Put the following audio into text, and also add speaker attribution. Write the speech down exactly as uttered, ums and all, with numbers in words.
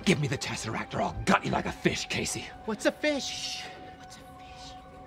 Speaker 1: Give me the Tesseract or I'll gut you like a fish, Casey.
Speaker 2: What's a fish?